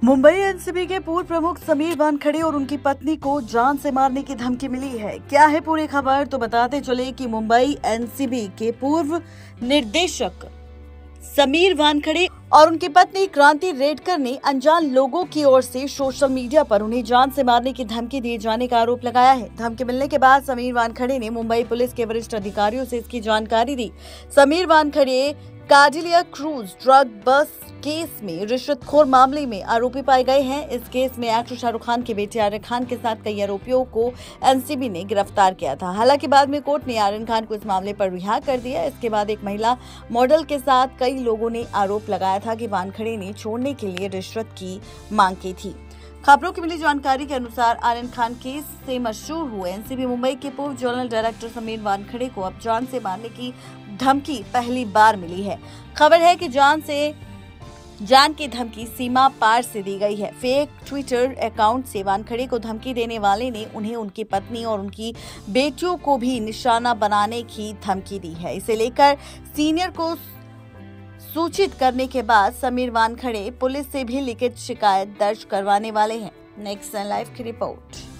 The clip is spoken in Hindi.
मुंबई एनसीबी के पूर्व प्रमुख समीर वानखेड़े और उनकी पत्नी को जान से मारने की धमकी मिली है। क्या है पूरी खबर, तो बताते चले कि मुंबई एनसीबी के पूर्व निर्देशक समीर वानखेड़े और उनकी पत्नी क्रांति रेडकर ने अनजान लोगों की ओर से सोशल मीडिया पर उन्हें जान से मारने की धमकी दिए जाने का आरोप लगाया है। धमकी मिलने के बाद समीर वानखेड़े ने मुंबई पुलिस के वरिष्ठ अधिकारियों से इसकी जानकारी दी। Sameer Wankhede Cordelia cruise drug बस केस में रिश्वतखोर मामले में आरोपी पाए गए हैं। इस केस में एक्टर शाहरुख खान के बेटे आर्यन खान के साथ कई आरोपियों को एनसीबी ने गिरफ्तार किया था। हालांकि बाद में कोर्ट ने आर्यन खान को इस मामले पर रिहा कर दिया। इसके बाद एक महिला मॉडल के साथ कई लोगों ने आरोप लगाया था कि वानखेड़े ने छोड़ने के लिए रिश्वत की मांग की थी। खबरों की मिली जानकारी के अनुसार आर्यन खान केस से मशहूर हुए एनसीबी मुंबई के पूर्व जनरल डायरेक्टर समीर वानखेड़े को अब जान से मारने की धमकी पहली बार मिली है। खबर है कि जान की धमकी सीमा पार से दी गई है। फेक ट्विटर अकाउंट से वानखेड़े को धमकी देने वाले ने उन्हें उनकी पत्नी और उनकी बेटियों को भी निशाना बनाने की धमकी दी है। इसे लेकर सीनियर को सूचित करने के बाद समीर वानखेड़े पुलिस से भी लिखित शिकायत दर्ज करवाने वाले हैं। नेक्स्ट लाइव की रिपोर्ट।